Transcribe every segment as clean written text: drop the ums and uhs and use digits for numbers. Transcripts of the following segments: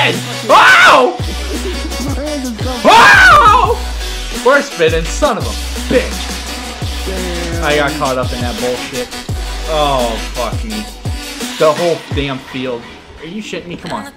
dead! Wow! Wow! We're spinning, son of a bitch. Damn. I got caught up in that bullshit. Oh, fuck me. The whole damn field. Are you shitting me? Come on.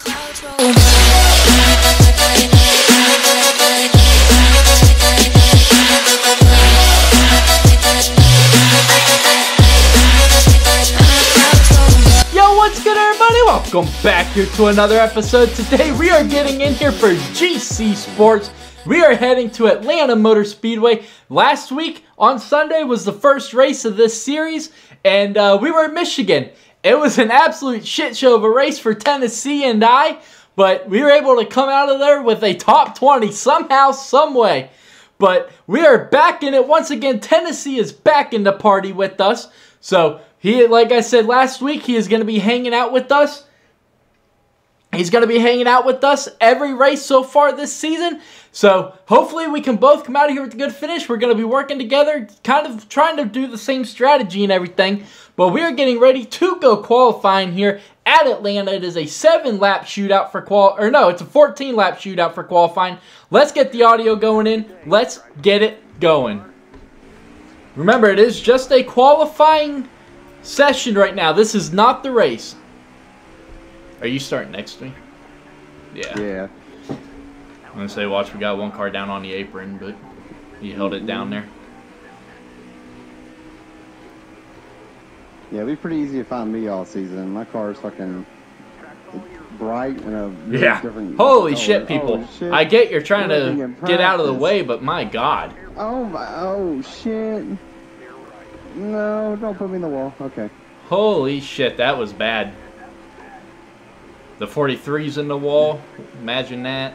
Yo, what's good, everybody? Welcome back here to another episode. Today we are getting in here for GC Sports. We are heading to Atlanta Motor Speedway. Last week on Sunday was the first race of this series, and we were in Michigan. It was an absolute shit show of a race for Tennessee and I, but we were able to come out of there with a top 20 somehow, some way. But we are back in it once again. Tennessee is back in the party with us. So he, like I said last week, he is going to be hanging out with us. He's going to be hanging out with us every race so far this season. So hopefully we can both come out of here with a good finish. We're going to be working together, kind of trying to do the same strategy and everything. But we are getting ready to go qualifying here at Atlanta. It is a 7-lap shootout for it's a 14-lap shootout for qualifying. Let's get the audio going in. Let's get it going. Remember, it is just a qualifying session right now. This is not the race. Are you starting next to me? Yeah. Yeah. I'm going to say, watch, we got one car down on the apron, but you held it down there. Yeah, it'd be pretty easy to find me all season. My car is fucking bright and a really different Holy color. shit, people. Oh, shit. I get you're trying to get out of the way, but my God. Oh shit. No, don't put me in the wall. Okay. Holy shit, that was bad. The 43's in the wall. Imagine that.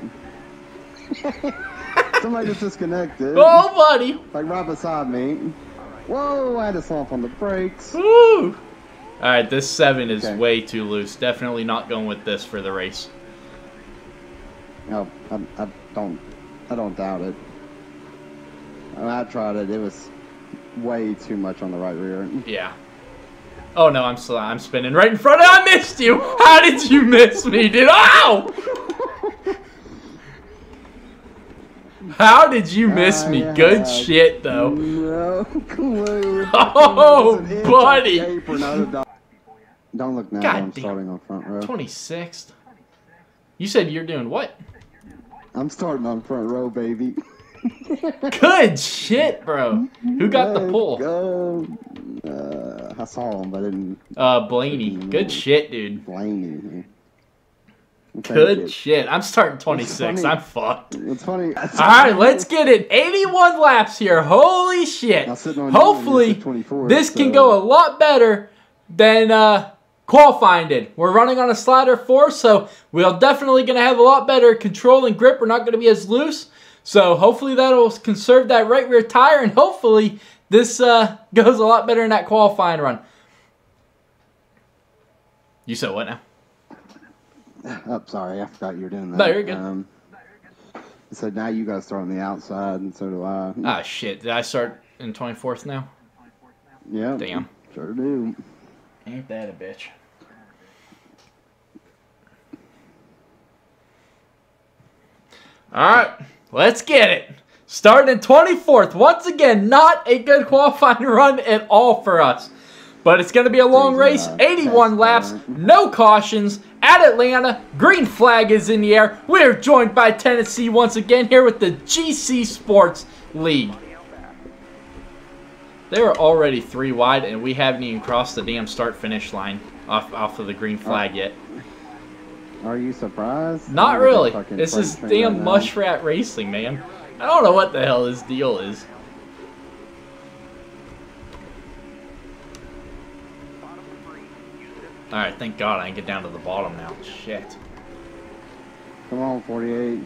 Somebody just disconnected. Oh, buddy. Like right beside me. Whoa, I had to slump on the brakes. Woo! Alright, this 7 is way too loose. Definitely not going with this for the race. No, I don't doubt it. I tried it. It was way too much on the right rear. Yeah. Oh no, I'm spinning right in front of you. I missed you. How did you miss me, dude? Ow! How did you miss me? Good shit, though. No clue. Oh, buddy. Don't look now. God I'm damn. starting on front row. 26th. You said you're doing what? I'm starting on front row, baby. Good shit, bro. Who got the pull? Go. I saw him, but I didn't. Blaney. Good shit, dude. Blaney. Good shit. I'm starting 26. I'm fucked. It's funny. Alright, let's get it. 81 laps here. Holy shit. Hopefully, this can go a lot better than qualifying did. We're running on a slider 4, so we're definitely going to have a lot better control and grip. We're not going to be as loose. So hopefully that'll conserve that right rear tire, and hopefully this goes a lot better in that qualifying run. You said what now? Oh, sorry, I forgot you were doing that. No, you're good. So now you guys start on the outside, and so do I. Ah, shit. Did I start in 24th now? Yeah. Damn. Sure do. Ain't that a bitch. Alright, let's get it. Starting in 24th. Once again, not a good qualifying run at all for us. But it's going to be a long race. 81 laps, no cautions at Atlanta. Green flag is in the air. We're joined by Tennessee once again here with the GC Sports League. They were already 3 wide, and we haven't even crossed the damn start-finish line off of the green flag yet. Are you surprised? Not really. This is damn mushrat racing, man. I don't know what the hell this deal is. Alright, thank God I can get down to the bottom now. Shit. Come on, 48.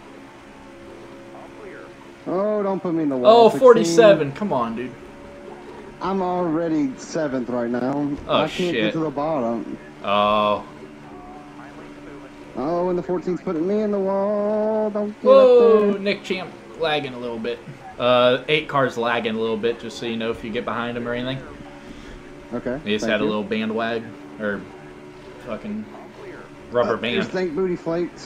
Oh, don't put me in the wall. Oh, 47. Come on, dude. I'm already 7th right now. Oh, I can't get to the bottom. Oh. Oh, and the 14's putting me in the wall. Don't get Whoa, up there. Nick Champ lagging a little bit. 8 cars lagging a little bit, just so you know if you get behind him or anything. Okay. He just had a little band wag, or fucking rubber band. Thank booty flakes.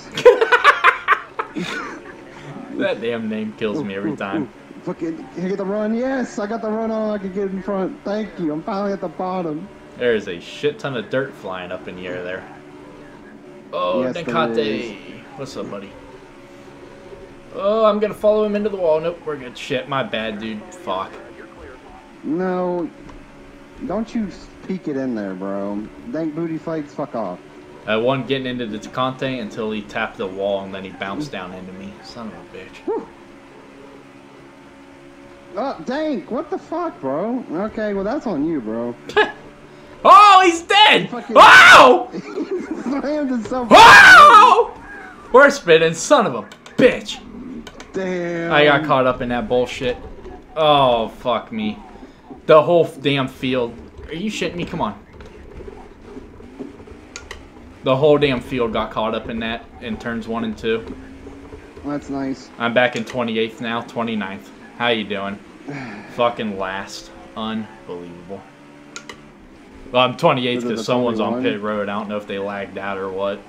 That damn name kills me every time. Fucking, can I get the run? Yes, I got the run on. I can get in front. Thank you. I'm finally at the bottom. There is a shit ton of dirt flying up in the air there. Oh, yes, NEXXTCAR. What's up, buddy? Oh, I'm gonna follow him into the wall. Nope, we're good. Shit, my bad, dude. Fuck. No, don't you peek it in there, bro. Thank booty flakes. Fuck off. I wasn't getting into the TennTitan until he tapped the wall and then he bounced down into me. Son of a bitch. Whew. Oh, dang. What the fuck, bro? Okay, well, that's on you, bro. Oh, he's dead! Fucking... Wow! Slammed himself. Wow! We're spinning, son of a bitch. Damn. I got caught up in that bullshit. Oh, fuck me. The whole damn field. Are you shitting me? Come on. The whole damn field got caught up in that in turns 1 and 2. That's nice. I'm back in 28th now, 29th. How you doing? Fucking last. Unbelievable. Well, I'm 28th because someone's on pit road. I don't know if they lagged out or what.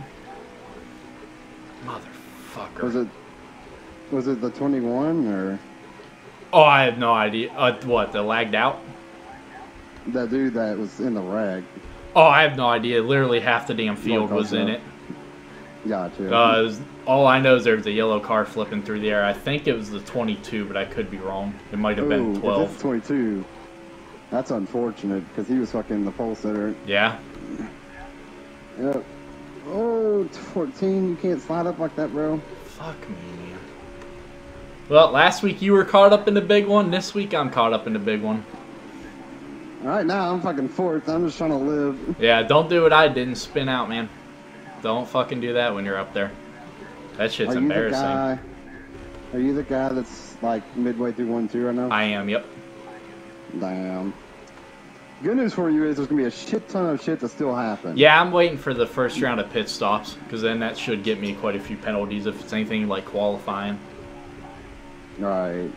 Motherfucker. Was it the 21 or? Oh, I have no idea. What, the lagged out? That dude that was in the rag. Oh, I have no idea. Literally half the damn field was in it. Gotcha. All I know is there was a yellow car flipping through the air. I think it was the 22, but I could be wrong. It might have been 12. If it's 22, that's unfortunate because he was fucking the pole sitter. Yeah. Yep. Oh, 14. You can't slide up like that, bro. Fuck me, man. Well, last week you were caught up in the big one. This week I'm caught up in the big one. Alright, now I'm fucking 4th. I'm just trying to live. Yeah, don't do what I did and spin out, man. Don't fucking do that when you're up there. That shit's embarrassing. Are you the guy that's like midway through 1-2 right now? I am, yep. Damn. Good news for you is there's going to be a shit ton of shit to still happen. Yeah, I'm waiting for the first round of pit stops, because then that should get me quite a few penalties if it's anything like qualifying. Right.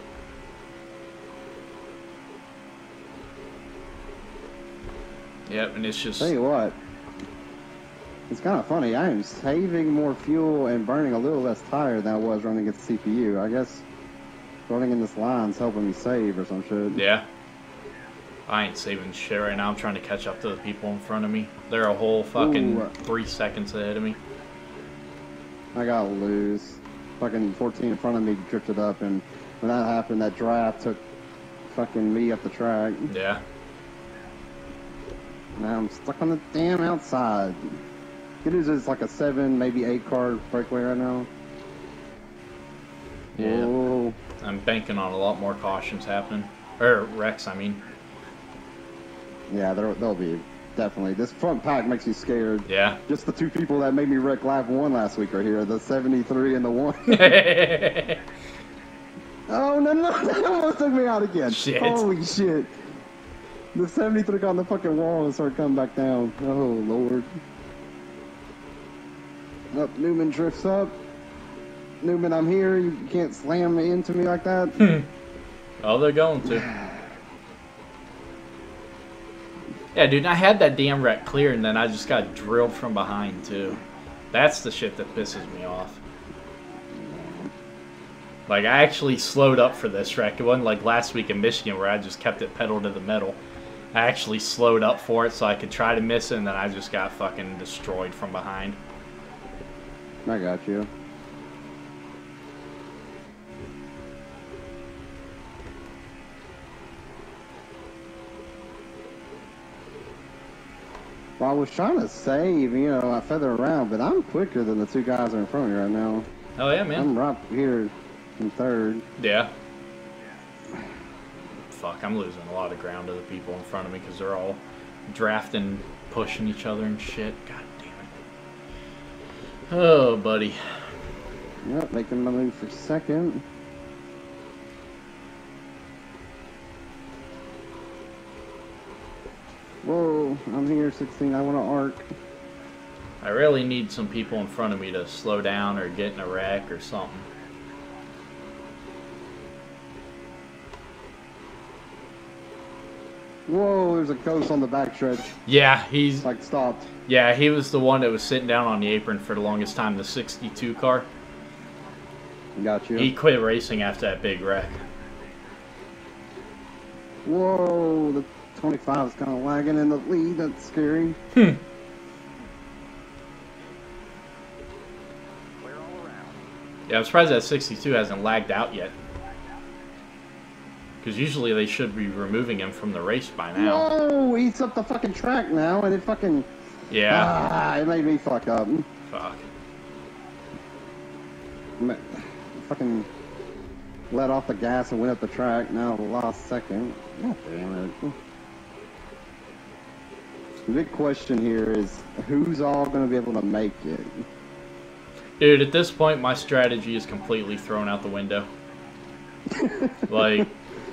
Yep, and it's just... Tell you what. It's kind of funny. I am saving more fuel and burning a little less tire than I was running at the CPU. I guess running in this line's helping me save or some shit. Yeah. I ain't saving shit right now. I'm trying to catch up to the people in front of me. They're a whole fucking 3 seconds ahead of me. I gotta lose. Fucking 14 in front of me drifted up, and when that happened, that draft took fucking me up the track. Yeah. Now I'm stuck on the damn outside. Good news is it's like a 7, maybe 8 car breakaway right now. Yeah. Whoa. I'm banking on a lot more cautions happening. Or wrecks, I mean. Yeah, they'll be. Definitely. This front pack makes me scared. Yeah. Just the 2 people that made me wreck lap 1 last week are here. The 73 and the 1. Oh, no. That almost took me out again. Shit. Holy shit. The 73 got on the fucking wall and started coming back down. Oh, Lord. Up, Newman drifts up. Newman, I'm here. You can't slam into me like that. Oh, they're going to. Yeah, dude, I had that damn wreck clear, and then I just got drilled from behind, too. That's the shit that pisses me off. Like, I actually slowed up for this wreck. It wasn't like last week in Michigan where I just kept it pedal to the metal. I actually slowed up for it so I could try to miss it, and then I just got fucking destroyed from behind. I got you. Well, I was trying to save, you know, I feather around, but I'm quicker than the 2 guys that are in front of me right now. Oh, yeah, man. I'm right here in 3rd. Yeah. Fuck, I'm losing a lot of ground to the people in front of me because they're all drafting, pushing each other and shit. God damn it. Oh, buddy. Yep, making my move for 2nd. Whoa, I'm here, 16. I want to arc. I really need some people in front of me to slow down or get in a wreck or something. Whoa, there's a ghost on the backstretch. Yeah, he's like stopped. Yeah, he was the one that was sitting down on the apron for the longest time, the 62 car. Got you. He quit racing after that big wreck. Whoa, the 25 is kind of lagging in the lead. That's scary. Yeah, I'm surprised that 62 hasn't lagged out yet. Because usually they should be removing him from the race by now. Whoa, he's up the fucking track now, and it fucking... Yeah. Ah, it made me fuck up. Fuck. Fucking let off the gas and went up the track. Now the last second. God damn it. The big question here is, who's all going to be able to make it? Dude, at this point, my strategy is completely thrown out the window. Like...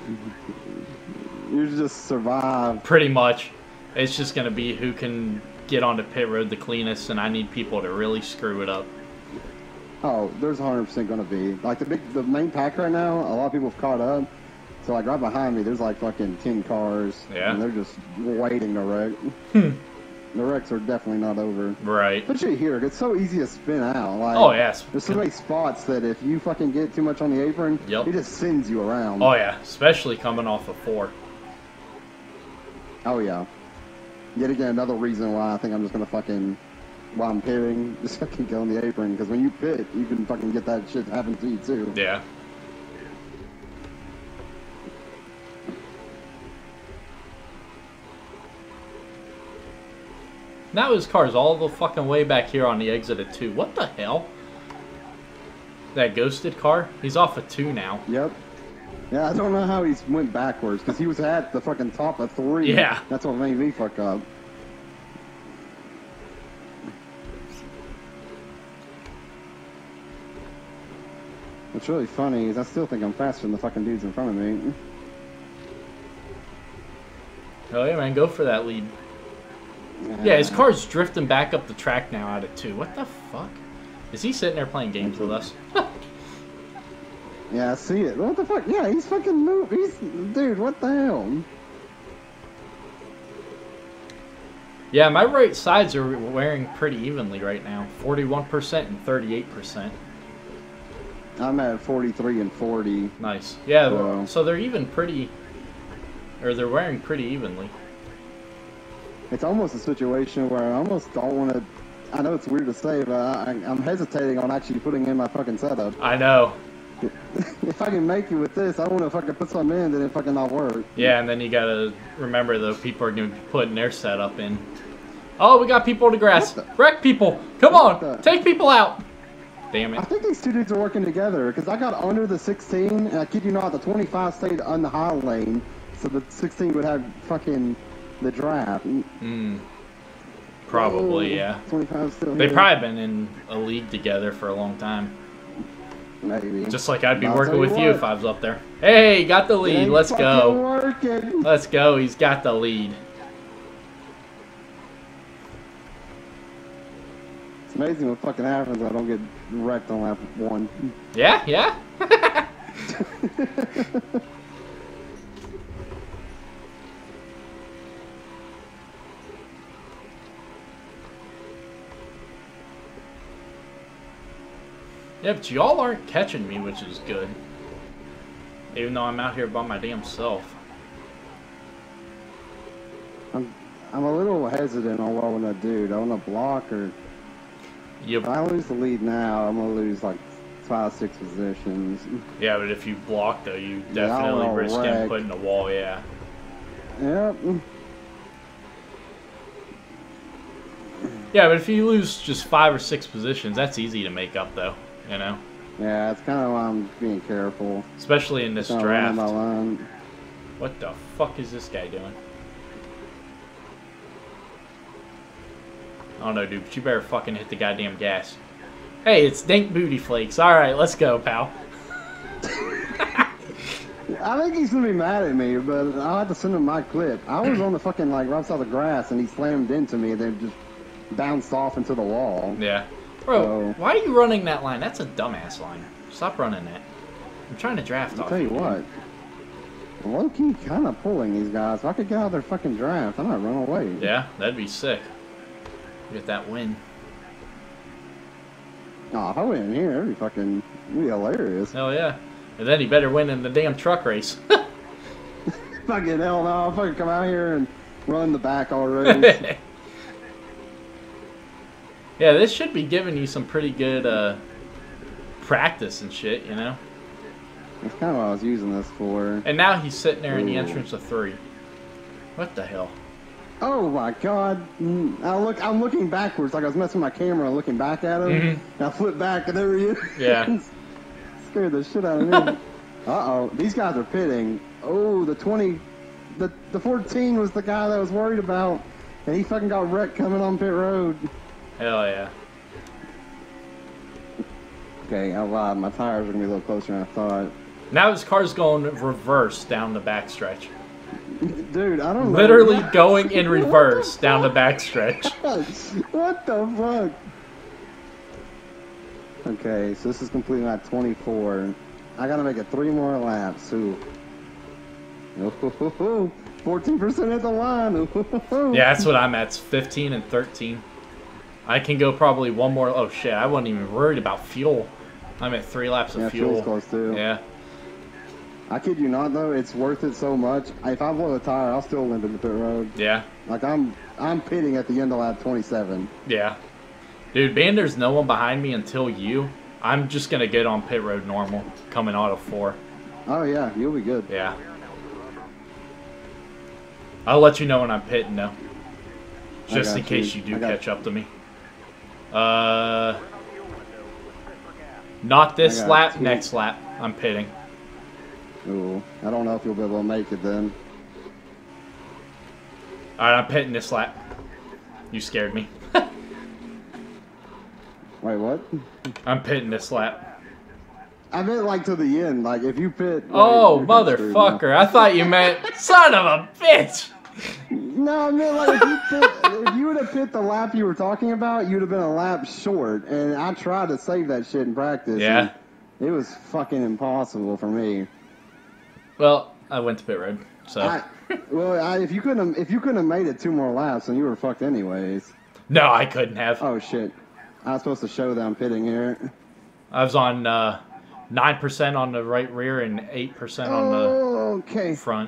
You just survive. Pretty much. It's just going to be who can get onto pit road the cleanest, and I need people to really screw it up. Oh, there's 100% going to be. Like, the main pack right now, a lot of people have caught up. So, like, right behind me, there's, like, fucking 10 cars. Yeah. And they're just waiting to wreck. The wrecks are definitely not over. Right. Especially here, it's so easy to spin out. Like, oh, yes. There's so many spots that if you fucking get too much on the apron, yep. it just sends you around. Oh, yeah. Especially coming off of 4. Oh, yeah. Yet again, another reason why I think I'm just going to fucking, while I'm pitting, just fucking go on the apron. Because when you pit, you can fucking get that shit to happen to you, too. Yeah. Now his car's all the fucking way back here on the exit of 2. What the hell? That ghosted car? He's off of 2 now. Yep. Yeah, I don't know how he went backwards, because he was at the fucking top of 3. Yeah. That's what made me fuck up. What's really funny is I still think I'm faster than the fucking dudes in front of me. Oh yeah, man, go for that lead. Yeah, his car's drifting back up the track now out of 2. What the fuck? Is he sitting there playing games with us? Yeah, I see it. What the fuck? Yeah, he's fucking moving. Dude, what the hell? Yeah, my right sides are wearing pretty evenly right now. 41% and 38%. I'm at 43 and 40. Nice. Yeah, so they're even pretty... Or they're wearing pretty evenly. It's almost a situation where I almost don't want to... I know it's weird to say, but I'm hesitating on actually putting in my fucking setup. I know. If I can make it with this, I want to fucking put something in, then it fucking not work. Yeah, and then you gotta remember though, people are gonna be putting their setup in. Oh, we got people to grass. Wreck people. Come on, take people out. Damn it. I think these two dudes are working together, because I got under the 16, and I kid you not, the 25 stayed on the high lane, so the 16 would have fucking the draft. Probably, yeah. 25 still They've here. probably been in a league together for a long time. Maybe. Just like I'd be working with you if I was up there. Hey, got the lead. Let's go. Working. Let's go. He's got the lead. It's amazing what fucking happens when I don't get wrecked on lap 1. Yeah, yeah. Yeah, but y'all aren't catching me, which is good. Even though I'm out here by my damn self. I'm a little hesitant on what I want to do. Do I want to block or... Yep. If I lose the lead now, I'm going to lose like 5-6 positions. Yeah, but if you block, though, you definitely risk getting put in the wall, yeah. Yep. Yeah, but if you lose just 5 or 6 positions, that's easy to make up, though. You know? Yeah, that's kind of why I'm being careful. Especially in this draft. My line. What the fuck is this guy doing? I don't know, dude, but you better fucking hit the goddamn gas. Hey, it's Dank Booty Flakes. Alright, let's go, pal. I think he's going to be mad at me, but I'll have to send him my clip. I was on the fucking, like, right outside the grass, and he slammed into me, and then just bounced off into the wall. Yeah. Bro, why are you running that line? That's a dumbass line. Stop running that. I'm trying to draft off. I'll tell you what. low-key kind of pulling these guys. If I could get out of their fucking draft, I might run away. Yeah, that'd be sick. Get that win. Oh, if I win in here, it'd be hilarious. Hell yeah. And then he better win in the damn truck race. Fucking hell no, I'll fucking come out here and run the back already. Yeah, this should be giving you some pretty good practice and shit, you know? That's kind of what I was using this for. And now he's sitting there in the entrance of 3. What the hell? Oh my god. I'm looking backwards like I was messing with my camera and looking back at him. And I flipped back and there he is. Yeah. Scared the shit out of me. Uh-oh. These guys are pitting. Oh, the 14 was the guy that I was worried about. And he fucking got wrecked coming on pit road. Hell yeah. Okay, I lied. My tires are going to be a little closer than I thought. Now his car's going reverse down the backstretch. Dude, I don't know. Literally going in reverse down the backstretch. What the fuck? Okay, so this is completing at 24. I gotta make it 3 more laps. Ooh. 14% at the line. Yeah, that's what I'm at. It's 15 and 13. I can go probably 1 more. Oh shit, I wasn't even worried about fuel. I'm at 3 laps of fuel. Fuel's close too. Yeah. I kid you not though, it's worth it so much. If I blow a tire, I'll still limp in the pit road. Yeah. Like I'm pitting at the end of lap 27. Yeah. Dude, being there's no one behind me until you, I'm just gonna get on pit road normal, coming out of 4. Oh yeah, you'll be good. Yeah. I'll let you know when I'm pitting though. Just in case you do catch up to me. Not this lap, next lap. I'm pitting. Ooh, I don't know if you'll be able to make it then. Alright, I'm pitting this lap. You scared me. Wait, what? I'm pitting this lap. I meant like to the end, like if you pit. Oh, motherfucker. I thought you meant son of a bitch. No, I meant like if you would have pit the lap you were talking about, you'd have been a lap short. And I tried to save that shit in practice. Yeah. It was fucking impossible for me. Well, I went to pit road, so. If you couldn't have made it 2 more laps, then you were fucked anyways. No, I couldn't have. Oh shit! I was supposed to show that I'm pitting here. I was on 9% on the right rear and 8% on the front.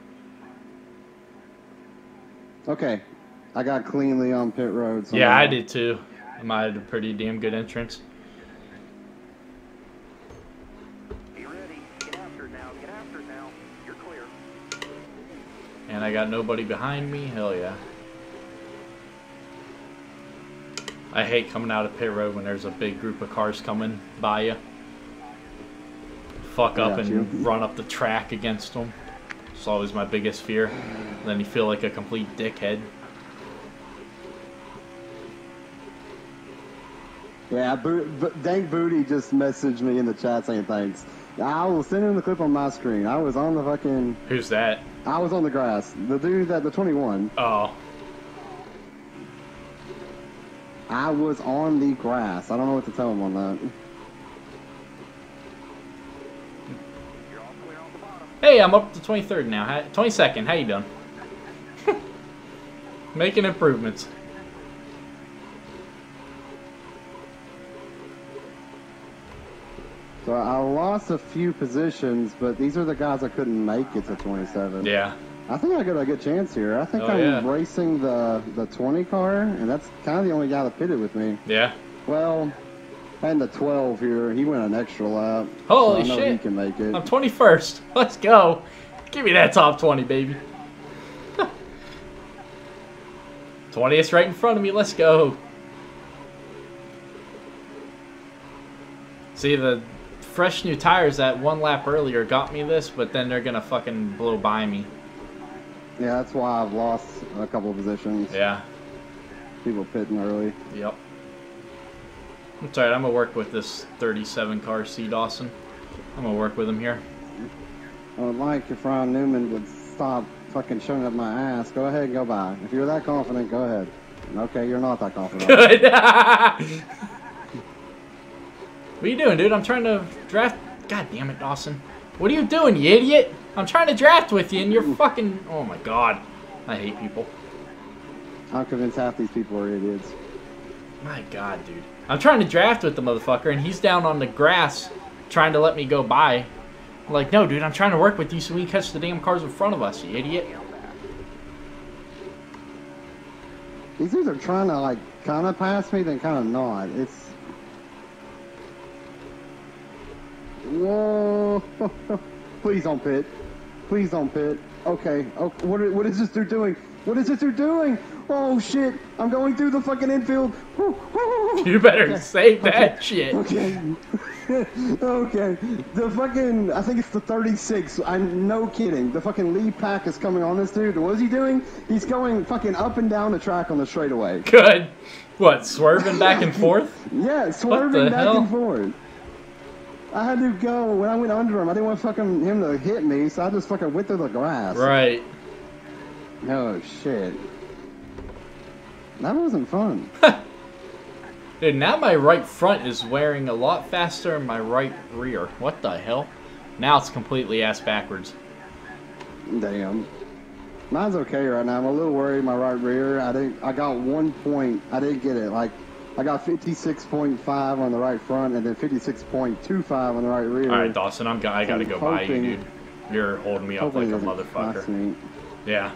Okay, I got cleanly on pit road. Yeah, I did too. I had a pretty damn good entrance. Be ready. Get after it now. Get after it now. You're clear. And I got nobody behind me. Hell yeah. I hate coming out of pit road when there's a big group of cars coming by you. Fuck up and run up the track against them. It's always my biggest fear. Then you feel like a complete dickhead. Yeah, Dank Booty just messaged me in the chat saying thanks. I will send him the clip on my screen. I was on the fucking... Who's that? I was on the grass. The dude the 21. Oh. I was on the grass. I don't know what to tell him on that. Hey, I'm up to 23rd now. 22nd. How you doing? Making improvements. So I lost a few positions, but these are the guys I couldn't make it to 27. Yeah. I think I got a good chance here. I think I'm racing the 20 car, and that's kind of the only guy that pitted with me. Yeah. Well, and the 12 here, he went an extra lap. Holy so I know shit. he can make it. I'm 21st. Let's go. Give me that top 20, baby. 20th right in front of me. Let's go. See, the fresh new tires that 1 lap earlier got me this, but then they're going to fucking blow by me. Yeah, that's why I've lost a couple of positions. Yeah. People pitting early. Yep. It's alright, I'm going to work with this 37 car C. Dawson. I'm going to work with him here. I would like if Ron Newman would stop fucking showing up my ass. Go ahead and go by. If you're that confident, go ahead. Okay, you're not that confident. Good. What are you doing, dude? I'm trying to draft. God damn it, Dawson. What are you doing, you idiot? I'm trying to draft with you, and you're fucking... Oh, my God. I hate people. I'm convinced half these people are idiots. My God, dude. I'm trying to draft with the motherfucker, and he's down on the grass trying to let me go by. I'm like, no, dude, I'm trying to work with you so we can catch the damn cars in front of us, you idiot. These dudes are trying to, like, kind of pass me, then kind of not. It's... Whoa. Please don't pit. Please don't pit. Okay. Oh, what is this dude doing? What is this dude doing? Oh, shit. I'm going through the fucking infield. You better save that shit. Okay. Okay. The fucking, I think it's the 36. I'm no kidding. The fucking lead pack is coming on this dude. What is he doing? He's going fucking up and down the track on the straightaway. Good. What, swerving back and forth? Yeah, swerving back and forth. I had to go. When I went under him, I didn't want fucking him to hit me, so I just fucking went through the grass. Right. Oh, shit. That wasn't fun. Dude, now my right front is wearing a lot faster than my right rear. What the hell? Now it's completely ass backwards. Damn. Mine's okay right now. I'm a little worried my right rear. I got 1 point. I didn't get it. Like, I got 56.5 on the right front and then 56.25 on the right rear. Alright, Dawson, I gotta go by you, dude. You're holding me up like a motherfucker. Yeah.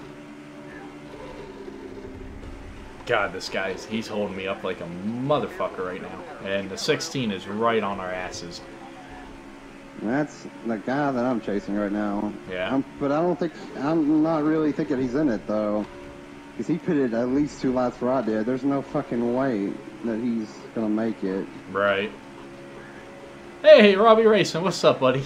God, this guy's, he's holding me up like a motherfucker right now. And the 16 is right on our asses. That's the guy that I'm chasing right now. Yeah. But I'm not really thinking he's in it, though. Because he pitted at least 2 laps where I did. There's no fucking way that he's going to make it. Right. Hey, Robbie Racing, what's up, buddy?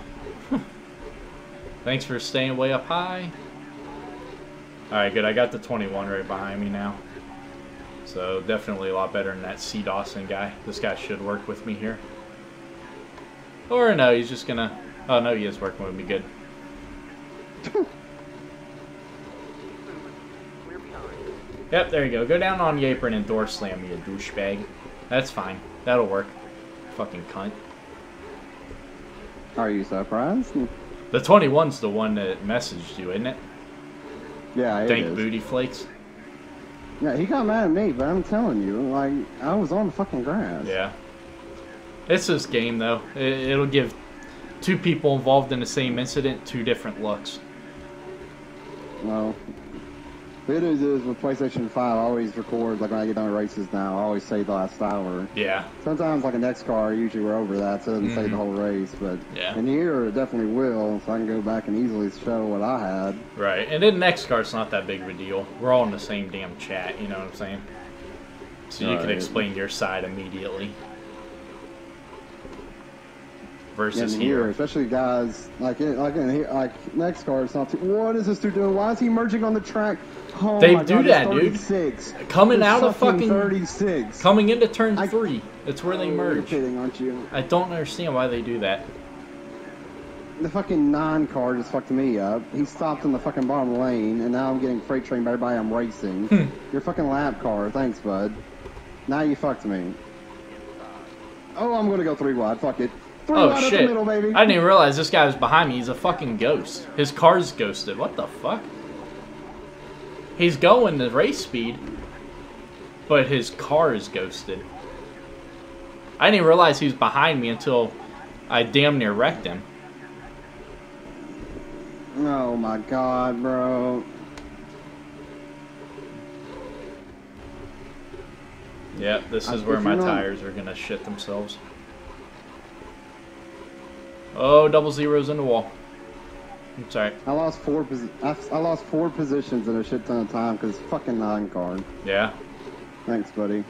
Thanks for staying way up high. Alright, good. I got the 21 right behind me now. So definitely a lot better than that C. Dawson guy. This guy should work with me here. Or no, he's just gonna... Oh no, he is working with me. Good. Yep, there you go. Go down on the apron and door slam me, you douchebag. That's fine. That'll work. Fucking cunt. Are you surprised? The 21's the one that messaged you, isn't it? Yeah, it Dank is. booty flakes. Yeah, he got mad at me, but I'm telling you, like, I was on the fucking grass. Yeah. It's this game, though. It'll give 2 people involved in the same incident 2 different looks. Well, the good news is with PlayStation 5, I always record, like when I get done with races now, I always say the last hour. Yeah. Sometimes, like a NEXXTCAR, usually we're over that, so it doesn't say the whole race, but yeah. in here, it definitely will, so I can go back and easily show what I had. Right, and then NEXXTCAR's not that big of a deal. We're all in the same damn chat, you know what I'm saying? So you can explain your side immediately. Versus here, especially guys like NEXXTCAR, it's not too, what is this dude doing? Why is he merging on the track? Oh they my do God, that, 36. dude. Coming out of fucking 36. Coming into turn 3. That's where they merge. You're kidding, aren't you? I don't understand why they do that. The fucking 9 car just fucked me up. He stopped in the fucking bottom lane, and now I'm getting freight trained by everybody I'm racing. Your fucking lap car, thanks, bud. Now you fucked me. Oh, I'm gonna go 3 wide. Fuck it. 3 Oh wide shit! up the middle, baby. I didn't even realize this guy was behind me. He's a fucking ghost. His car's ghosted. What the fuck? He's going the race speed, but his car is ghosted. I didn't even realize he was behind me until I damn near wrecked him. Oh my God, bro. Yep, this is where my tires are gonna shit themselves. Oh, double zeros in the wall. I'm sorry. I lost 4 positions in a shit ton of time because it's fucking 9 car. Yeah. Thanks, buddy.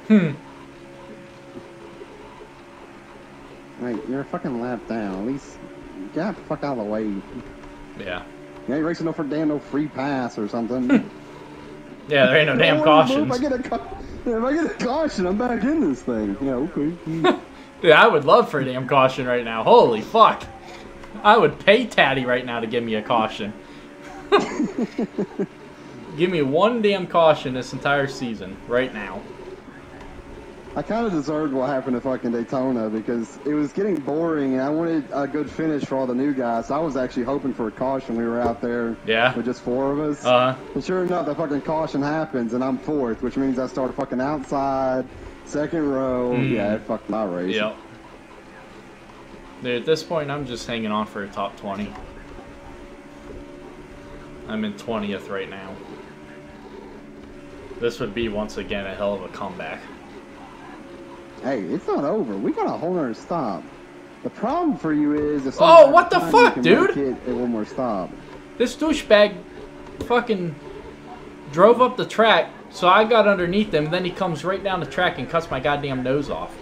Wait, you're a fucking lap down. At least get the fuck out of the way. Yeah. You ain't racing no free pass or something. Yeah, there ain't no damn cautions. If I get a caution, I'm back in this thing. Yeah, okay. Dude, I would love for a damn caution right now. Holy fuck. I would pay Tatty right now to give me a caution. Give me 1 damn caution this entire season, right now. I kind of deserved what happened at fucking Daytona because it was getting boring and I wanted a good finish for all the new guys. So I was actually hoping for a caution. We were out there with just 4 of us. And sure enough, the fucking caution happens and I'm 4th, which means I start fucking outside, 2nd row. Yeah, it fucked my race. Yep. Dude, at this point, I'm just hanging on for a top 20. I'm in 20th right now. This would be, once again, a hell of a comeback. Hey, it's not over. We got a whole nother stop. The problem for you is... If oh, what the fuck, dude? One more stop. This douchebag fucking drove up the track, so I got underneath him, and then he comes right down the track and cuts my goddamn nose off.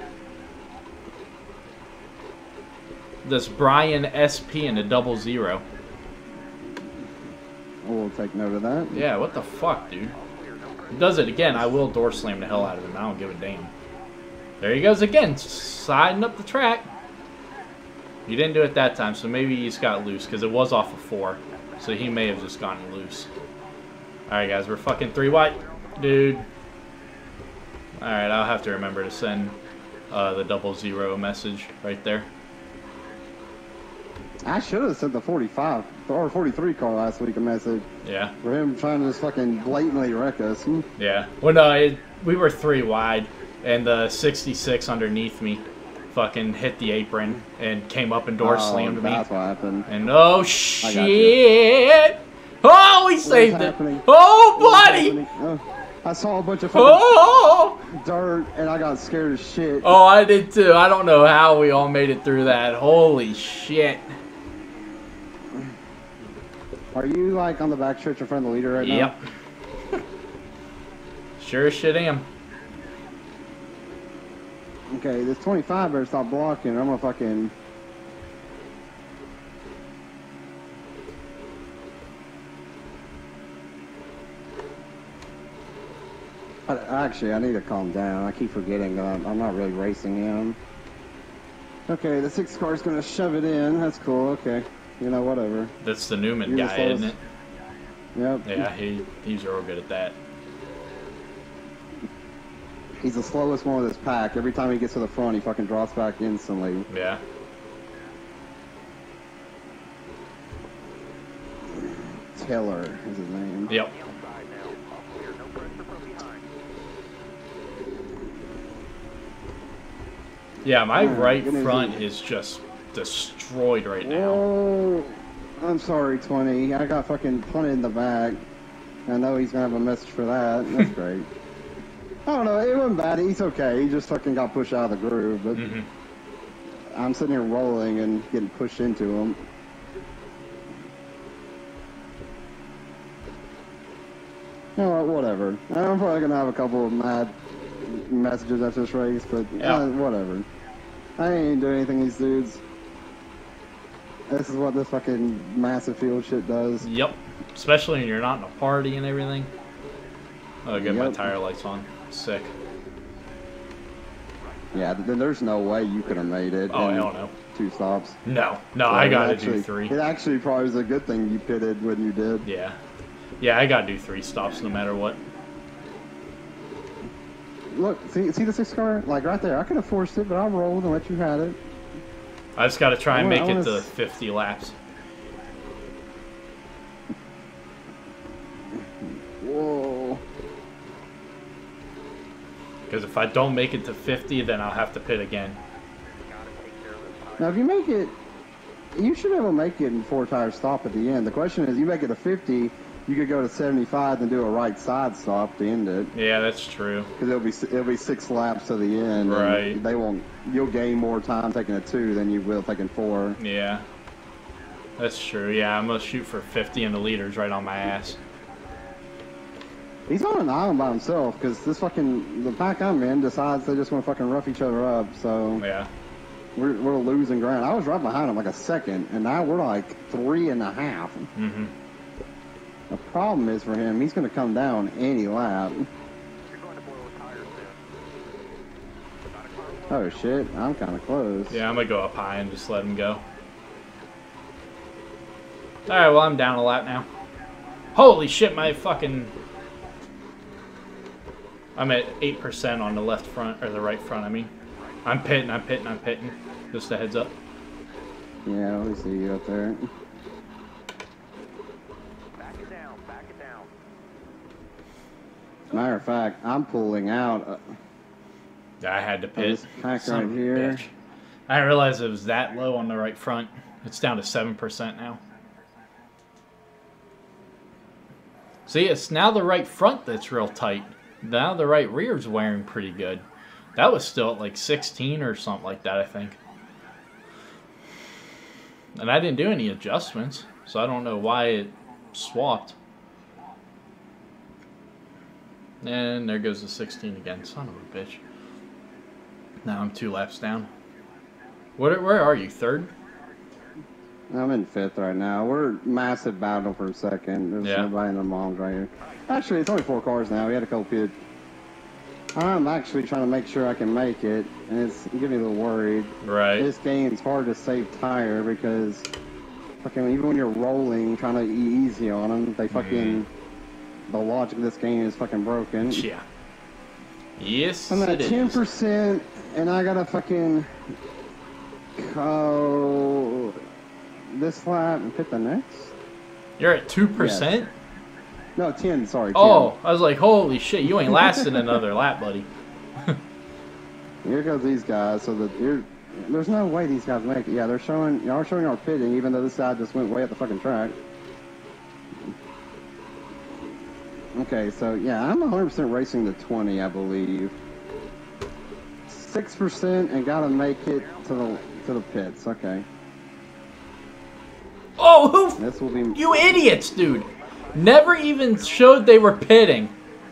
This Brian SP and a 00. We'll take note of that. Yeah, what the fuck, dude? If he does it again, I will door slam the hell out of him. I don't give a damn. There he goes again, siding up the track. He didn't do it that time, so maybe he just got loose, because it was off of 4. So he may have just gotten loose. Alright, guys, we're fucking 3 wide. Dude. Alright, I'll have to remember to send the 00 message right there. I should have sent the 45 or 43 car last week a message. Yeah. For him trying to just fucking blatantly wreck us. Yeah. Well, no, we were 3 wide, and the 66 underneath me fucking hit the apron and came up and door slammed me. That's what happened. And oh shit! Oh, we saved it! Oh, buddy! I saw a bunch of fucking dirt and I got scared as shit. Oh, I did too. I don't know how we all made it through that. Holy shit! Are you like on the back stretch in front of the leader right now? Yep. Sure as shit am. Okay, this 25 better stop blocking. I'm gonna fucking... Actually, I need to calm down. I keep forgetting that I'm not really racing him. Okay, the 6 car's gonna shove it in. That's cool. Okay. You know, whatever. That's the Newman guy, isn't it? Yep. Yeah, he's real good at that. He's the slowest one of this pack. Every time he gets to the front, he fucking drops back instantly. Yeah. Taylor is his name. Yep. Yeah, my right front is just destroyed right now. Oh, I'm sorry, 20. I got fucking punted in the back. I know he's gonna have a message for that. That's great. I don't know. It wasn't bad. He's okay. He just fucking got pushed out of the groove. But I'm sitting here rolling and getting pushed into him. You know what? Whatever. I'm probably gonna have a couple of mad messages after this race, but whatever. I ain't doing anything, these dudes. This is what this fucking massive field shit does. Yep. Especially when you're not in a party and everything. Oh, I got my tire lights on. Sick. Yeah, then there's no way you could have made it. Oh, hell no. 2 stops. No, So I gotta do 3. It actually probably was a good thing you pitted when you did. Yeah. Yeah, I gotta do 3 stops no matter what. Look, see the 6 car? Like right there. I could have forced it, but I rolled and let you have it. I just gotta try and make it to 50 laps. Whoa. Because if I don't make it to 50, then I'll have to pit again. Now, if you make it, you should be able to make it in 4 tire stop at the end. The question is, you make it to 50, you could go to 75 and do a right side stop to end it. Yeah, that's true. Because it'll be 6 laps to the end. Right. They won't. You'll gain more time taking a 2 than you will taking 4. Yeah. That's true. Yeah, I'm gonna shoot for 50 and the leader's right on my ass. He's on an island by himself because the pack I'm in decides they just want to fucking rough each other up. So yeah, we're losing ground. I was right behind him like a second, and now we're like 3.5. The problem is for him, he's going to come down any lap. Oh shit, I'm kind of close. Yeah, I'm gonna go up high and just let him go. Alright, well, I'm down a lap now. Holy shit, my fucking... I'm at 8% on the left front, or the right front, I mean. I'm pitting. Just a heads up. Yeah, we see you up there. Back it down, back it down. Matter of fact, I'm pulling out. I had to pit. This pack Son right of a here. bitch. I didn't realize it was that low on the right front. It's down to 7% now. See, it's now the right front that's real tight. Now the right rear's wearing pretty good. That was still at like 16 or something like that, I think. And I didn't do any adjustments, so I don't know why it swapped. And there goes the 16 again. Son of a bitch. Now I'm 2 laps down. Where are you? 3rd? I'm in 5th right now. We're massive battle for a second. There's nobody in the moms right here. Actually, it's only 4 cars now. We had a couple pit. I'm actually trying to make sure I can make it, and it's getting me a little worried. Right. This game's hard to save tire because fucking even when you're rolling, trying to be easy on them, they fucking the logic of this game is fucking broken. Yeah. Yes, I'm at it 10%, is. and I gotta fucking go this lap and pit the next. You're at 2%? Yes. No, 10, sorry. 10. Oh, I was like, holy shit, you ain't lasting another lap, buddy. Here goes these guys. So there's no way these guys make it. Yeah, y'all showing our pitting, even though this side just went way up the fucking track. Okay, so yeah, I'm 100% racing the 20, I believe. 6% and gotta make it to the pits. Okay. Oh, This will be. you idiots, dude. Never even showed they were pitting.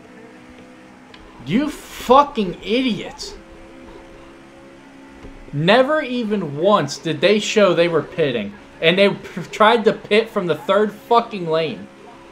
You fucking idiots. Never even once did they show they were pitting. And they tried to pit from the 3rd fucking lane.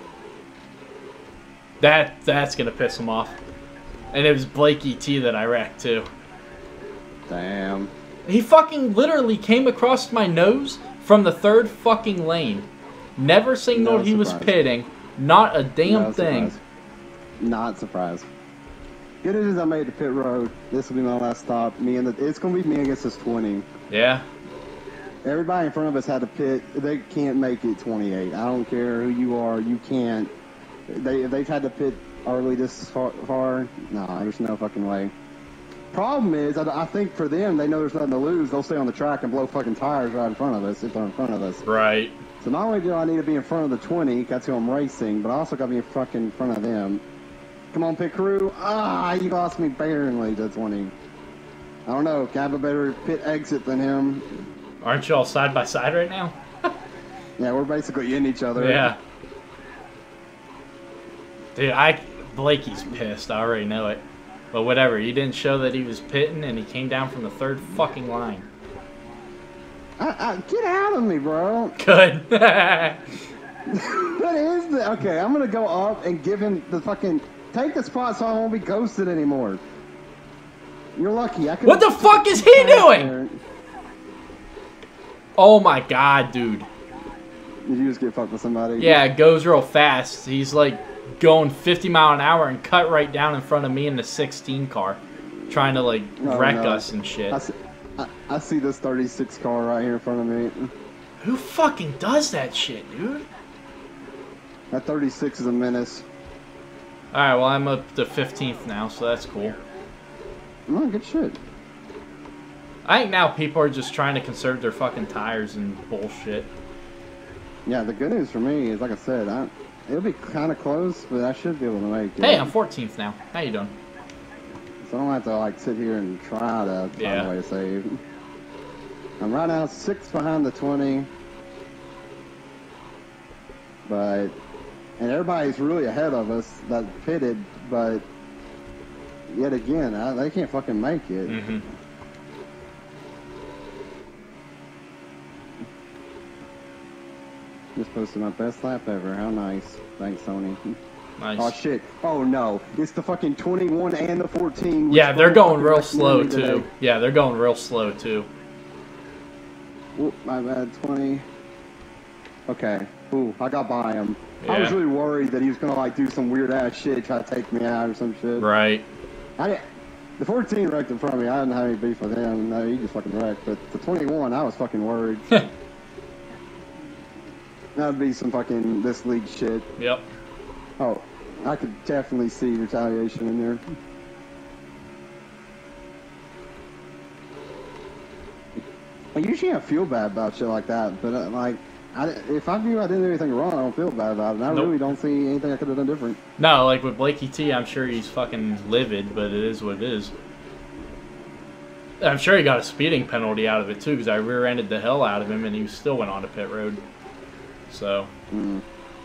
That's gonna piss them off. And it was Blake E.T. that I wrecked too. Damn. He fucking literally came across my nose from the 3rd fucking lane. Never signaled he was pitting. Not a damn thing. Not surprised. Good as I made the pit road. This will be my last stop. It's gonna be me against this 20. Yeah. Everybody in front of us had to pit. They can't make it 28. I don't care who you are. You can't. They've had to pit early this far. No, there's no fucking way. Problem is, I think for them, they know there's nothing to lose. They'll stay on the track and blow fucking tires right in front of us if they're in front of us. Right. So not only do I need to be in front of the 20, that's who I'm racing, but I also got to be fucking in front of them. Come on, pit crew. Ah, you lost me barely to 20. I don't know. Can I have a better pit exit than him? Aren't you all side by side right now? Yeah, we're basically in each other. Yeah. Dude, Blakey's pissed. I already know it. But whatever. He didn't show that he was pitting, and he came down from the 3rd fucking line. Get out of me, bro. Good. What is that? Okay, I'm gonna go up and give him the fucking take the spot so I won't be ghosted anymore. You're lucky. What the fuck is he doing? Oh my god, dude. Did you just get fucked with somebody? Yeah, it goes real fast. He's like going 50 mile an hour and cut right down in front of me in the 16 car, trying to like wreck us and shit. I see this 36 car right here in front of me. Who fucking does that shit, dude? That 36 is a menace. Alright, well, I'm up to 15th now, so that's cool. Oh, good shit. I think now people are just trying to conserve their fucking tires and bullshit. Yeah, the good news for me is, like I said, it'll be kind of close, but I should be able to make it. Hey, I'm 14th now. How you doing? So I don't have to, like, sit here and try to find a way to save. I'm right now 6 behind the 20. But, and everybody's really ahead of us that pitted, but yet again, they can't fucking make it. Mm-hmm. Just posted my best lap ever. How nice. Thanks, Sony. Nice. Oh, shit. Oh, no. It's the fucking 21 and the 14. Yeah, they're going real slow, too. Yeah, they're going real slow, too. Oop, my bad. 20. Okay. Ooh, I got by him. Yeah. I was really worried that he was going to, like, do some weird-ass shit, try to take me out or some shit. Right. The 14 wrecked in front of me. I didn't have any beef with him. No, he just fucking wrecked. But the 21, I was fucking worried. That'd be some fucking this league shit. Yep. Oh, I could definitely see retaliation in there. I usually don't feel bad about shit like that, but if I knew I didn't do anything wrong, I don't feel bad about it. And I really don't see anything I could have done different. No, like with Blakey T, I'm sure he's fucking livid, but it is what it is. I'm sure he got a speeding penalty out of it too, because I rear-ended the hell out of him, and he still went on to pit road. So. Ooh,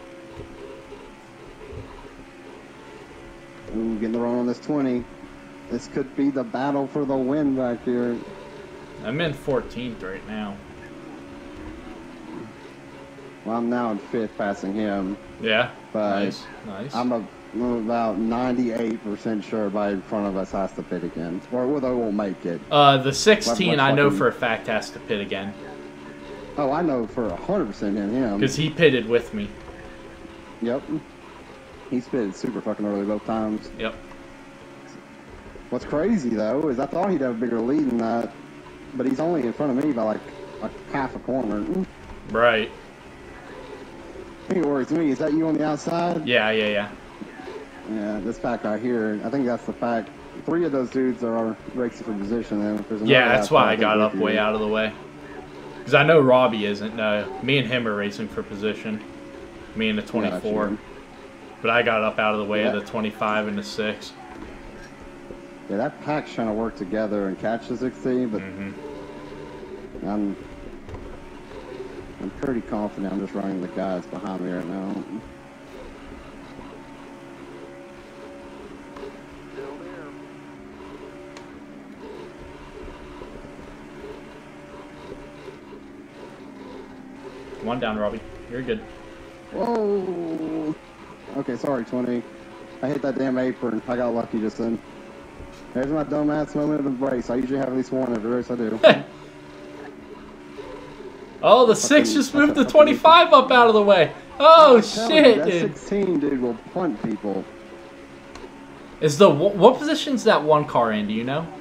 getting the run on this 20. This could be the battle for the win back here. I'm in 14th right now. Well, I'm now in 5th, passing him. Yeah. But nice. I'm about 98% sure everybody in front of us has to pit again, or they won't make it. The 16, I know for a fact has to pit again. Oh, I know for 100% him. Because he pitted with me. Yep. He pitted super fucking early both times. Yep. What's crazy though is I thought he'd have a bigger lead than that, but he's only in front of me by like half a corner. Right. I think it worries me. Is that you on the outside? Yeah. Yeah, this pack right here. I think that's the pack. 3 of those dudes are racing for position. Then yeah, that's why I got up way out of the way. Because I know Robbie isn't. No, me and him are racing for position. Me and the 24. Yeah, but I got up out of the way of the 25 and the 6. Yeah, that pack's trying to work together and catch the 16, but I'm pretty confident I'm just running the guys behind me right now. Still there. One down, Robbie. You're good. Whoa! Okay, sorry, 20. I hit that damn apron. I got lucky just then. There's my dumbass moment of embrace. I usually have at least one every race I do. Oh, the 6 just moved the 25 up out of the way. Oh, shit, that dude. 16 dude will punt people. Is the what position's that one car in? Do you know?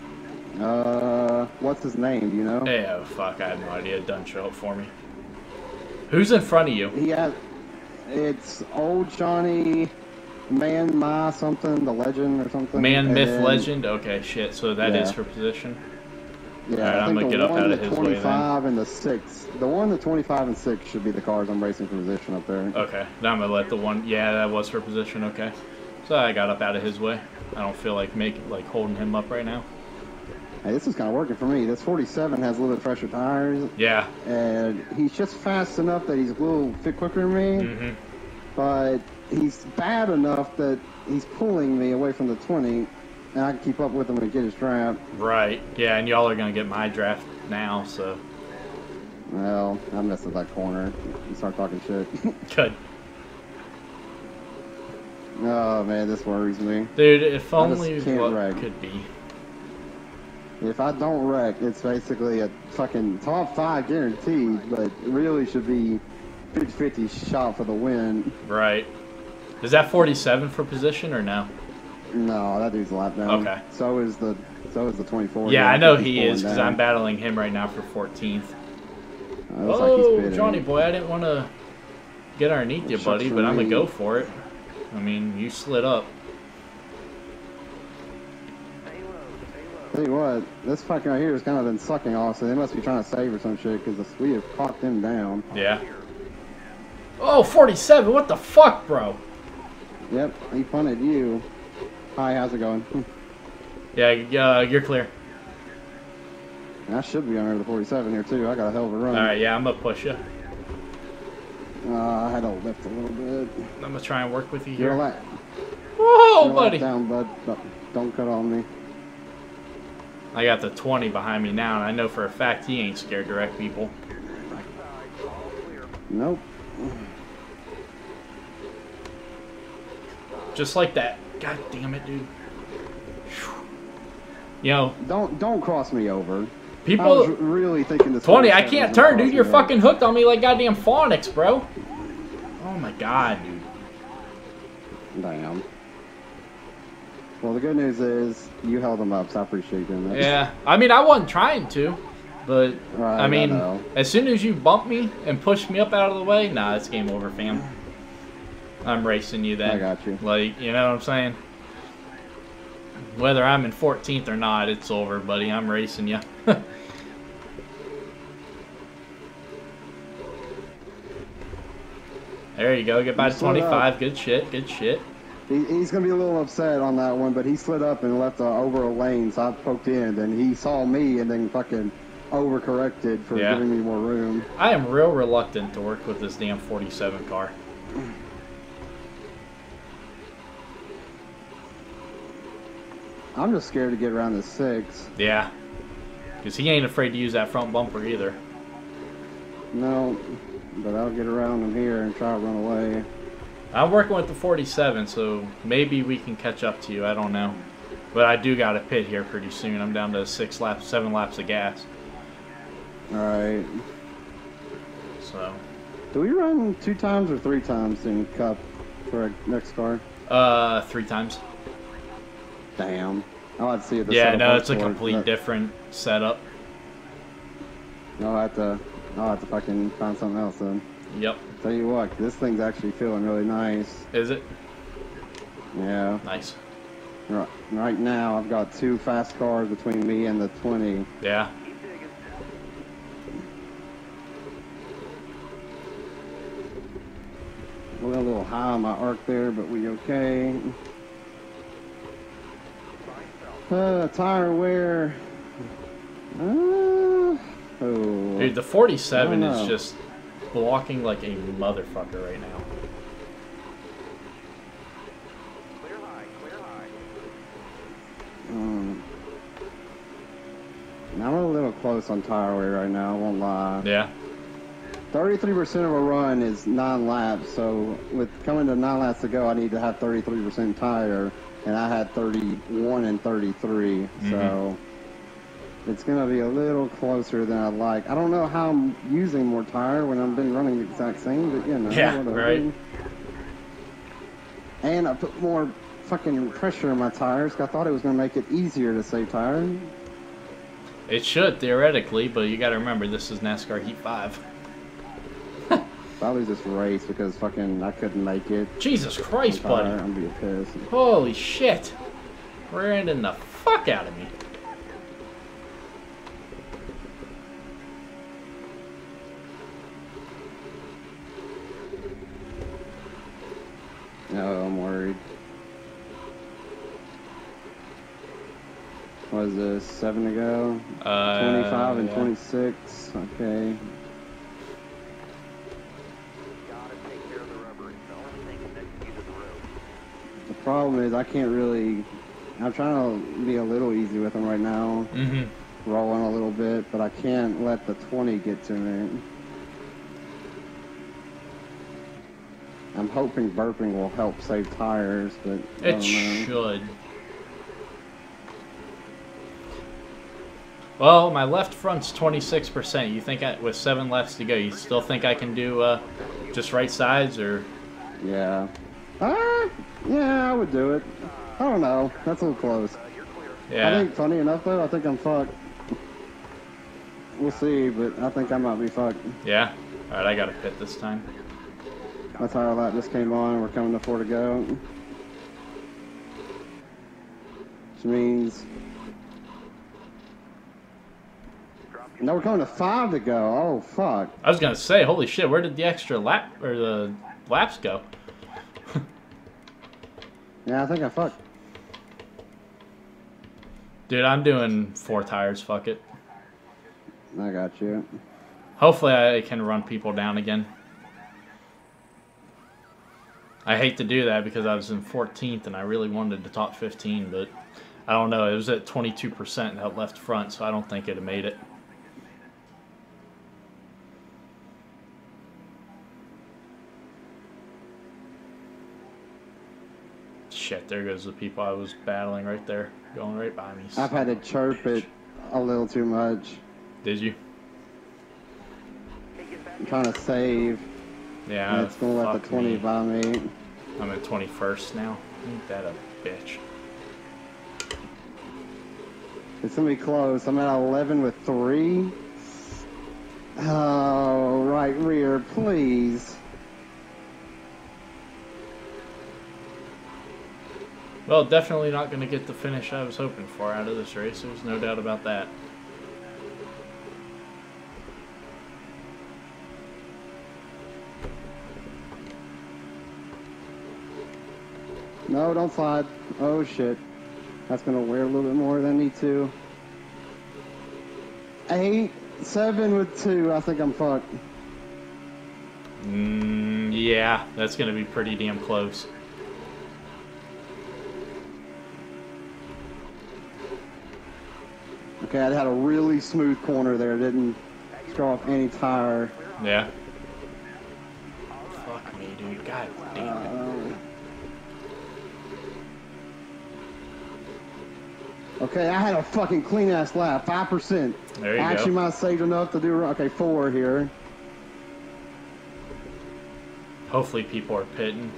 What's his name? Do you know? Hey, oh, fuck, I have no idea. It doesn't show up for me. Who's in front of you? It's old Johnny, Man something, the legend or something. Man, Myth, Legend? Okay, shit, so that is for position. Yeah, Alright, I'm gonna get up out of his way then. The 25 and the 6. The one, the 25 and 6 should be the cars I'm racing for position up there. Okay, now I'm gonna let the one, yeah, that was for position, okay. So I got up out of his way. I don't feel like holding him up right now. Hey, this is kind of working for me. This 47 has a little bit fresher tires. Yeah. And he's just fast enough that he's a little bit quicker than me. But he's bad enough that he's pulling me away from the 20, and I can keep up with him and get his draft. Right. Yeah, and y'all are going to get my draft now, so. Well, I messed with that corner. You start talking shit. Good. Oh, man, this worries me. Dude, if only what wreck. Could be. If I don't wreck, it's basically a fucking top 5 guaranteed, but it really should be 50-50 shot for the win. Right. Is that 47 for position or no? No, that dude's a lap down. Okay. So is the 24. Yeah, I know he is because I'm battling him right now for 14th. Oh, like Johnny boy, I didn't want to get underneath you, buddy, but I'm going to go for it. I mean, you slid up. Tell you what, this fucking right here has kind of been sucking off, so they must be trying to save or some shit because we have caught them down. Yeah. Oh, 47, what the fuck, bro? Yep, he punted you. Hi, how's it going? Yeah, you're clear. I should be under the 47 here too. I got a hell of a run. Alright, yeah, I'm gonna push you. I had to lift a little bit. I'm gonna try and work with you You're here. Whoa, buddy! Down, bud. Don't cut on me. I got the 20 behind me now, and I know for a fact he ain't scared to wreck people. Nope. Just like that. God damn it, dude. You know, don't cross me over. People I was really thinking this 20, I can't turn, dude. You're fucking hooked on me like goddamn phonics, bro. Oh my god, dude. Damn. Well, the good news is you held them up, so I appreciate that. Yeah, I mean, I wasn't trying to, but Right, I mean, know. as soon as you bump me and push me up out of the way, nah, it's game over, fam. I'm racing you then. I got you. Like, you know what I'm saying? Whether I'm in 14th or not, it's over, buddy. I'm racing you. There you go. Get by to 25. Good shit. Good shit. He's going to be a little upset on that one, but he slid up and left over a lane, so I poked in, and he saw me and then fucking overcorrected for giving me more room. I am real reluctant to work with this damn 47 car. I'm just scared to get around the 6. Yeah. Because he ain't afraid to use that front bumper either. No, but I'll get around him here and try to run away. I'm working with the 47, so maybe we can catch up to you. I don't know. But I do got to pit here pretty soon. I'm down to 7 laps of gas. Alright. So. Do we run 2 times or 3 times in Cup for a NEXXTCAR? 3 times. Damn. I'll have to see it. Yeah, no, it's a complete different setup. I'll have to fucking find something else then. Yep. Tell you what, this thing's actually feeling really nice. Is it? Yeah. Nice. Right now, I've got 2 fast cars between me and the 20. Yeah. We're a little high on my arc there, but we okay. Tire wear. Oh. Dude, the 47 is just blocking like a motherfucker right now. Clear high, clear high. I'm a little close on tire wear right now, I won't lie. Yeah. 33% of a run is 9 laps, so with coming to 9 laps to go, I need to have 33% tire, and I had 31 and 33, so it's going to be a little closer than I'd like. I don't know how I'm using more tire when I've been running the exact same, but you know. Yeah, right. And I put more fucking pressure in my tires, 'cause I thought it was going to make it easier to save tire. It should, theoretically, but you got to remember, this is NASCAR Heat 5. If I lose this race because fucking I couldn't make it. Jesus Christ, buddy. I'm being pissed. Holy shit. Rear-ending the fuck out of me. No, I'm worried. What is this? 7 to go? 25 and 26. Okay. The problem is I can't really. I'm trying to be a little easy with them right now. Rolling a little bit, but I can't let the 20 get to me. I'm hoping burping will help save tires, but I don't know. Should. Well, my left front's 26%. You think with 7 laps to go, you still think I can do just right sides, or? Yeah. Yeah, I would do it. I don't know. That's a little close. Yeah. I think, funny enough, though, I think I'm fucked. We'll see, but I think I might be fucked. Yeah? Alright, I gotta pit this time. My tire lap just came on. We're coming to 4 to go. Which means... No, we're coming to 5 to go. Oh, fuck. I was gonna say, holy shit, where did the extra lap, or the laps go? Yeah, I think I fucked. Dude, I'm doing 4 tires, fuck it. I got you. Hopefully I can run people down again. I hate to do that because I was in 14th and I really wanted to top 15, but I don't know. It was at 22% that left front, so I don't think it had made it. Shit, there goes the people I was battling right there, going right by me. I've had to chirp it a little too much. Did you? I'm trying to save. Yeah, and it's going to let the 20 by me. I'm at 21st now. Ain't that a bitch? It's gonna be close. I'm at 11 with 3. Oh, right rear, please. Well, definitely not going to get the finish I was hoping for out of this race. There's no doubt about that. No, don't slide. Oh, shit. That's going to wear a little bit more than I need to. 8, 7 with 2. I think I'm fucked. Yeah, that's going to be pretty damn close. Okay, I had a really smooth corner there. Didn't throw off any tire. Yeah. Fuck me, dude. God damn it. Okay, I had a fucking clean-ass lap. 5%. There you I actually go. might have saved enough to do... Okay, 4 here. Hopefully people are pitting.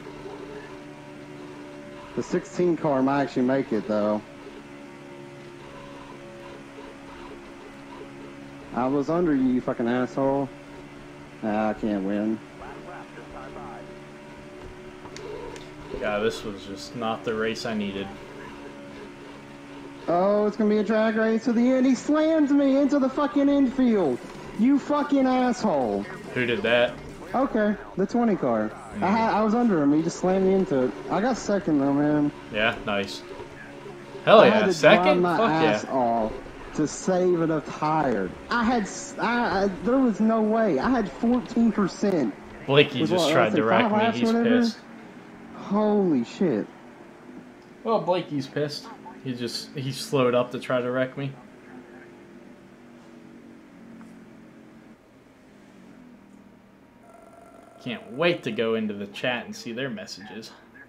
The 16 car might actually make it, though. I was under you, you fucking asshole. Nah, I can't win. Yeah, this was just not the race I needed. Oh, it's gonna be a drag race to the end. He slammed me into the fucking infield. You fucking asshole. Who did that? Okay, the 20 car. I was under him. He just slammed me into it. I got second though, man. Yeah, nice. Hell I yeah, had to second? drive my Fuck ass yeah. off to save enough tire. There was no way. I had 14%. Blakey Was just what, tried to wreck 5 me. laps, He's whatever? pissed. Holy shit. Well, Blakey's pissed. He slowed up to try to wreck me. Can't wait to go into the chat and see their messages.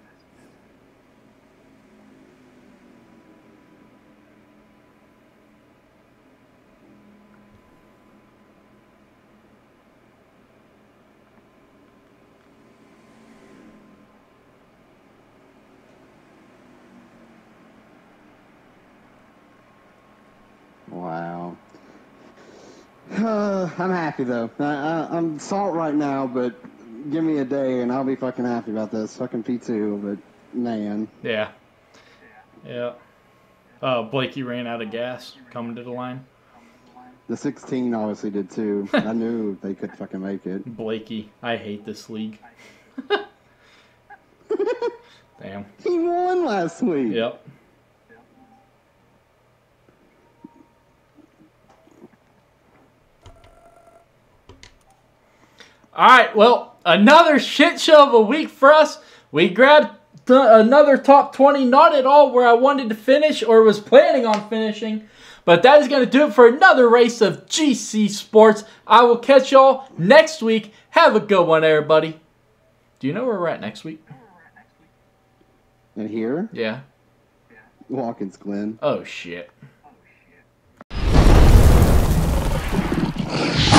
Wow. I'm happy though. I'm salt right now, but give me a day and I'll be fucking happy about this. Fucking P2, but man. Yeah. Yeah. Blakey ran out of gas coming to the line. The 16 obviously did too. I knew they could fucking make it. Blakey, I hate this league. Damn. He won last week. Yep. All right, well, another shit show of a week for us. We grabbed another top 20, not at all where I wanted to finish or was planning on finishing. But that is going to do it for another race of GC Sports. I will catch y'all next week. Have a good one, everybody. Do you know where we're at next week? And here, Yeah. Watkins Glen. Oh, shit.